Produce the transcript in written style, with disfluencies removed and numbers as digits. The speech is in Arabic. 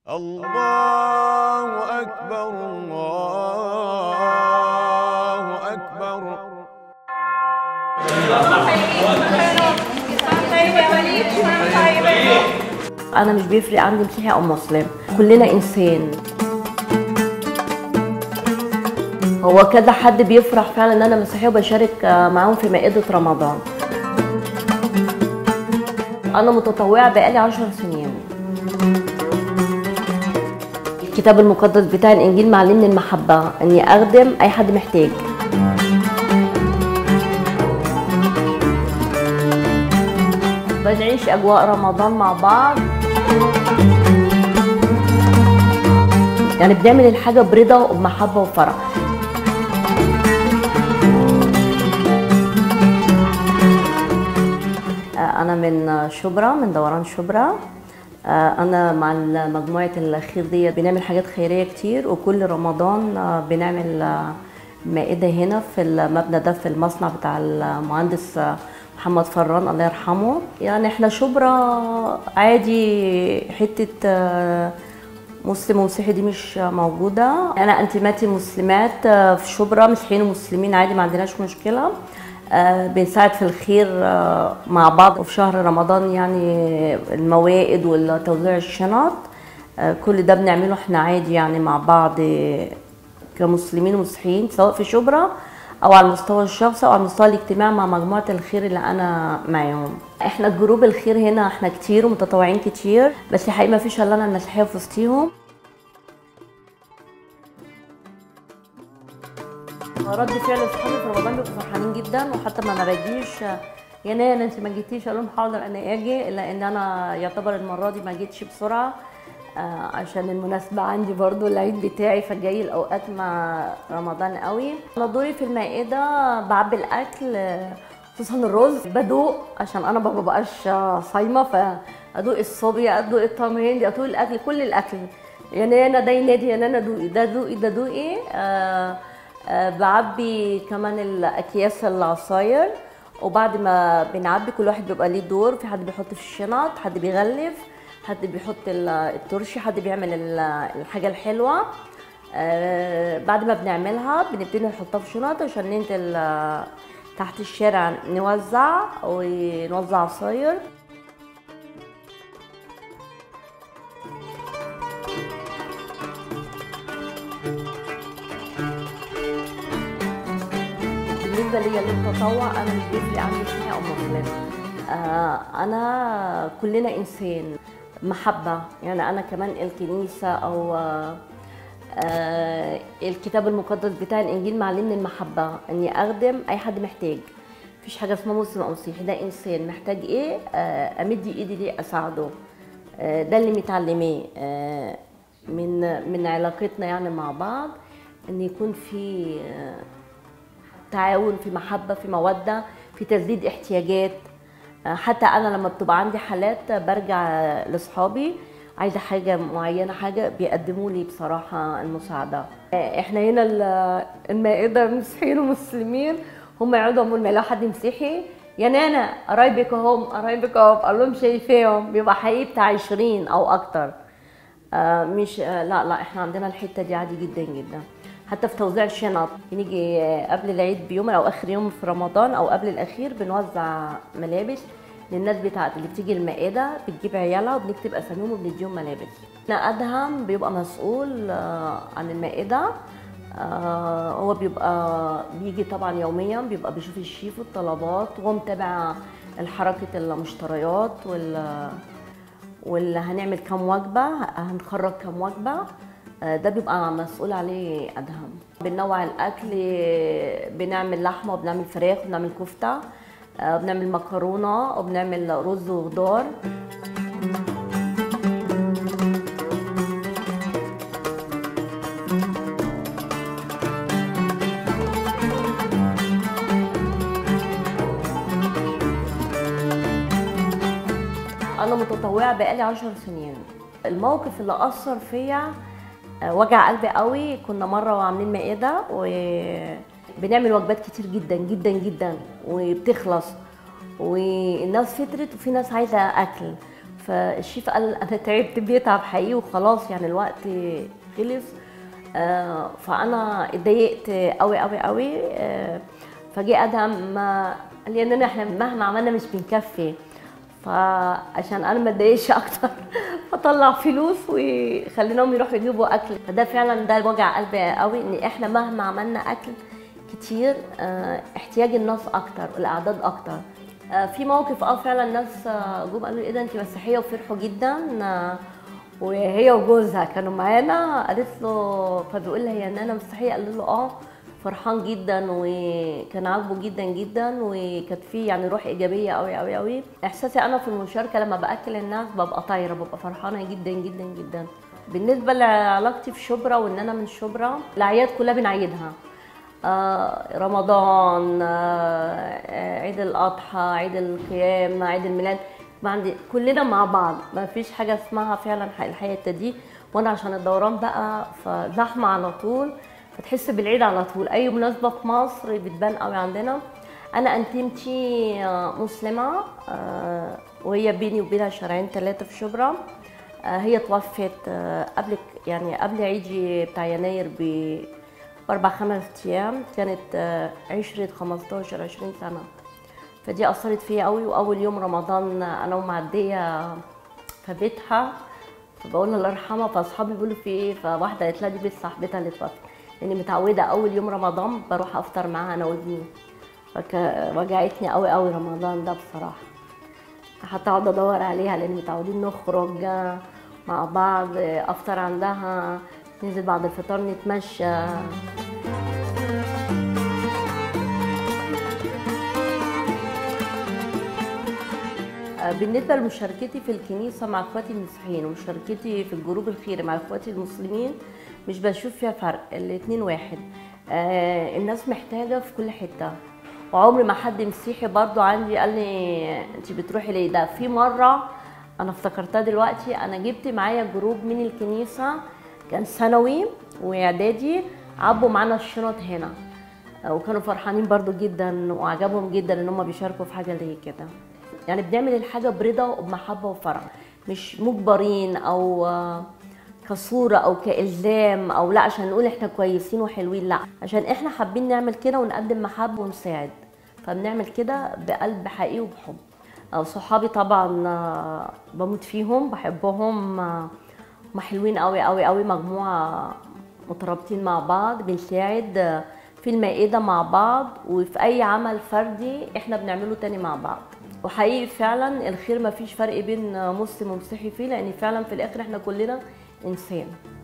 الله أكبر الله أكبر. أنا مش بيفرق عندي مسيحي أو مسلم، كلنا إنسان. هو كذا حد بيفرح فعلا إن أنا مسيحية وبشارك معاهم في مائدة رمضان. أنا متطوعة بقالي 10 سنين. الكتاب المقدس بتاع الإنجيل معلمني المحبة، إني أخدم أي حد محتاج. بنعيش أجواء رمضان مع بعض، يعني بنعمل الحاجة برضا وبمحبة وفرح. أنا من شبرا، من دوران شبرا. أنا مع مجموعة الخير دي بنعمل حاجات خيرية كتير، وكل رمضان بنعمل مائدة هنا في المبنى ده، في المصنع بتاع المهندس محمد فران الله يرحمه. يعني احنا شبرا عادي، حتة مسلم ومسيحي دي مش موجودة. أنا انتمائي مسلمات في شبرا، مسيحيين ومسلمين عادي، ما عندناش مشكلة. بنساعد في الخير مع بعض. وفي شهر رمضان يعني الموائد وتوزيع الشنط، كل ده بنعمله احنا عادي يعني مع بعض كمسلمين ومسيحيين، سواء في شبرا او على المستوى الشخصي او على المستوى الاجتماعي مع مجموعه الخير اللي انا معاهم. احنا جروب الخير هنا احنا كتير ومتطوعين كتير، بس الحقيقه ما فيش الا انا المسيحيه في وسطيهم. رد فعل اصحابي في رمضان بيبقوا فرحانين جدا، وحتى ما بجيش يا نانا انت ما جيتيش، قالوا لهم حاضر انا اجي، الا ان انا يعتبر المره دي ما جيتش بسرعه عشان المناسبه عندي برضو العيد بتاعي، فجاي الاوقات مع رمضان قوي. انا دوري في المائده بعبي الاكل، خصوصا الرز بدوق عشان انا ما ببقاش صايمه، فادوق الصوبيا، ادوق التمر، ادوق الاكل، كل الاكل. يا نانا ده ينادي يا نانا دوقي ده، دوقي ده، دوقي. بعبي كمان الاكياس العصاير، وبعد ما بنعبي كل واحد بيبقى ليه دور. في حد بيحط في الشنط، حد بيغلف، حد بيحط الترشي، حد بيعمل الحاجه الحلوه. بعد ما بنعملها بنبتدي نحطها في شنط عشان ننزل تحت الشارع نوزع ونوزع عصاير. بالنسبه ليا للتطوع، انا مش بيفرق عندي مسيحي او مسلم. انا كلنا انسان، محبه. يعني انا كمان الكنيسه او الكتاب المقدس بتاع الانجيل معلمني المحبه، اني اخدم اي حد محتاج. مفيش حاجه اسمها مسلم او مسيحي، ده انسان محتاج ايه امد ايدي ليه اساعده. ده اللي متعلميه من علاقتنا يعني مع بعض، ان يكون في تعاون، في محبة، في مودة، في تسديد احتياجات. حتى أنا لما بتبقى عندي حالات برجع لأصحابي عايزة حاجة معينة، حاجة بيقدموا لي بصراحة المساعدة. احنا هنا المائدة مسيحيين ومسلمين، هم يقعدوا يقولوا لو حد مسيحي يا نانا قرايبك اهم، قرايبك اهم، اقول لهم شايفاهم، بيبقى حقيقي بتاع 20 أو أكتر. مش لا احنا عندنا الحتة دي عادي جدا جدا. حتى في توزيع الشنط بنيجي قبل العيد بيوم او اخر يوم في رمضان او قبل الاخير بنوزع ملابس للناس بتاعت اللي بتيجي المائده، بتجيب عيالها وبنكتب اساميهم وبنديهم ملابس. ادهم بيبقى مسؤول عن المائده. هو بيبقى بيجي طبعا يوميا، بيبقى بيشوف الشيف والطلبات، وهو متابع حركه المشتريات واللي هنعمل كام وجبه، هنخرج كام وجبه. ده بيبقى مسؤول عليه أدهم. بننوع الأكل، بنعمل لحمة وبنعمل فراخ وبنعمل كفتة، بنعمل مكرونة وبنعمل رز وخضار. أنا متطوعة بقالي 10 سنين. الموقف اللي أثر فيا وجع قلبي قوي، كنا مره وعاملين مائده وبنعمل وجبات كتير جدا جدا جدا وبتخلص، والناس فطرت وفي ناس عايزه اكل، فالشيف قال انا تعبت، بيتعب حقيقي وخلاص يعني الوقت خلص. فانا اتضايقت قوي قوي قوي. فجاء ادهم قال لي اننا احنا مهما عملنا مش بنكفي، فعشان انا ما اتضايقش اكتر فطلع فلوس وخليناهم يروحوا يجيبوا اكل. فده فعلا ده وجع قلبي قوي، ان احنا مهما عملنا اكل كتير احتياج الناس اكتر، الاعداد اكتر. في موقف فعلا الناس جم قالوا لي ايه ده انت مسيحيه، وفرحوا جدا. وهي وجوزها كانوا معانا، قالت له فبيقول لها هي ان انا مسيحيه، قال له فرحان جدا وكان عاجبه جدا جدا، وكانت فيه يعني روح ايجابيه قوي قوي قوي. احساسي انا في المشاركه لما باكل الناس ببقى طايره، ببقى فرحانه جدا جدا جدا. بالنسبه لعلاقتي في شبرا وان انا من شبرا، الاعياد كلها بنعيدها، رمضان، عيد الاضحى، عيد القيامه، عيد الميلاد، كلنا مع بعض، ما فيش حاجه اسمها فعلا الحياه دي. وانا عشان الدوران بقى فزحمه على طول، فتحس بالعيد على طول. اي مناسبه في مصر بتبان قوي عندنا. انا انتمتي مسلمه، وهي بيني وبينها شهرين 3 في شبرا. هي توفت قبل يعني قبل عيدي بتاع يناير ب4 5 ايام، كانت عشرة 15 20 سنه. فدي اثرت فيا قوي. واول يوم رمضان انا ومعديه في بيتها، فبقول لها الله يرحمها، فاصحابي بيقولوا في ايه، فواحده قالت لها دي بيت صاحبتها اللي توفت، لاني متعوده اول يوم رمضان بروح افطر معاها انا وابني. وجعتني قوي قوي رمضان ده بصراحه، حتى اقعد ادور عليها لان متعودين نخرج مع بعض، افطر عندها، ننزل بعد الفطار نتمشى. بالنسبة لمشاركتي في الكنيسة مع اخواتي المسيحيين ومشاركتي في الجروب الخيري مع اخواتي المسلمين، مش بشوف فيها فرق، الاتنين واحد. الناس محتاجة في كل حتة، وعمري ما حد مسيحي برضو عندي قال لي انت بتروحي ليه. ده في مرة انا افتكرتها دلوقتي، انا جبت معايا جروب من الكنيسة، كان ثانوي واعدادي، عبوا معانا الشنط هنا، وكانوا فرحانين برضو جدا وعجبهم جدا ان هم بيشاركوا في حاجة زي كده. يعني بنعمل الحاجة برضا وبمحبة وفرح، مش مجبرين او كصورة او كإلزام او لا عشان نقول احنا كويسين وحلوين، لا، عشان احنا حابين نعمل كده ونقدم محبة ونساعد، فبنعمل كده بقلب حقيقي وبحب. صحابي طبعا بموت فيهم، بحبهم، هم حلوين قوي قوي قوي، مجموعة مترابطين مع بعض، بنساعد في المائدة مع بعض، وفي اي عمل فردي احنا بنعمله تاني مع بعض. وحقيقي فعلا الخير ما فيش فرق بين مسلم ومسيحي فيه، لان فعلا في الاخر احنا كلنا انسان.